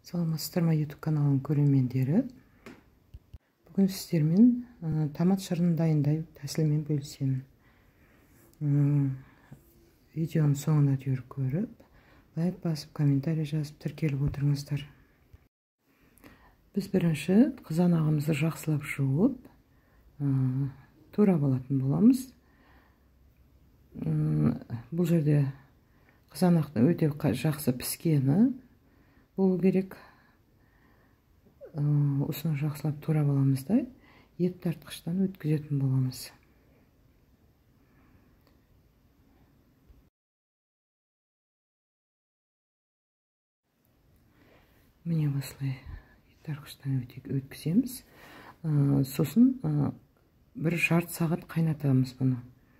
Саламатсыздар ма, YouTube каналының көрермендері. Бүгін сіздермен томат шырын дайындау тәсілімен бөлісемін. Видеоның соңына дейін көріп, лайк басып, комментарий жазып, тіркеліп отырыңыздар. Біз бірінші қызанағымызды жақсылап жуып, турап алатын боламыз. Бұл жерде қызанақтың өте жақсы піскені болу керек. Осыны жақсылап турап аламыз да, ет тартқыштан өткізетін боламыз. Міне осылай ет тартқыштан өткіземіз. Сосын бір жарты сағат қайнатамыз бұны.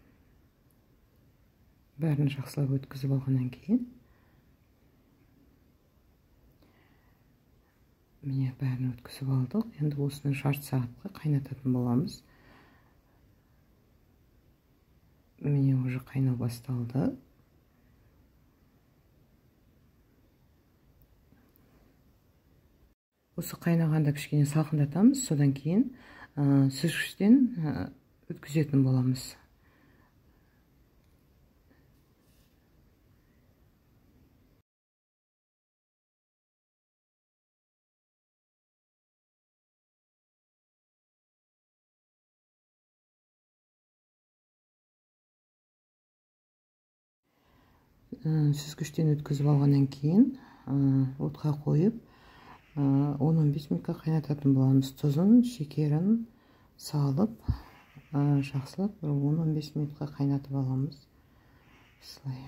Бәрін жақсылап өткізіп алғаннан кейін. Міне бәрін өткізіп алдық. Енді осыны жарты сағатқа қайнататын боламыз. Міне уже қайнау басталды. Осы қайнағанда кішкене салқындатамыз, содан кейін сүзгіштен өткізетін боламыз. Сүзгіштен өткізіп алғаннан кейін отқа қойып 10-15 минутқа қайнататын боламыз. Тұзын, шекерін салып, жақсылап 10-15 минутқа қайнатып аламыз. Осылай.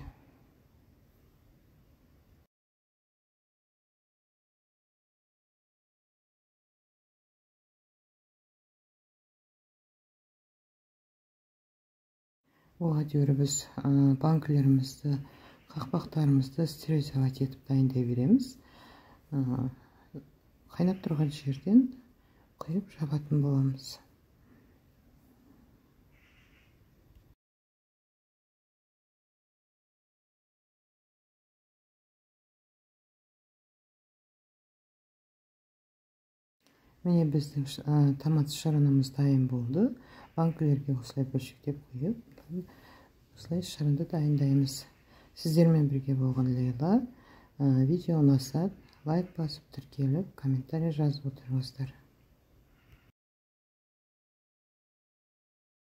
Оған дейін біз банкілерімізді, қақпақтарымызды стерилизовать етіп дайындай береміз. Қайнап тұрған жерден құйып жабатын боламыз. Міне біздің томат шырынымыз дайын болды. Банкілерге осылай бөлшектеп қойып, осылай шырынды дайындаймыз. Сіздермен бірге болған Лейла. Видео ұнаса, лайк басып, тіркеліп, комментарий жазып отырыңыздар.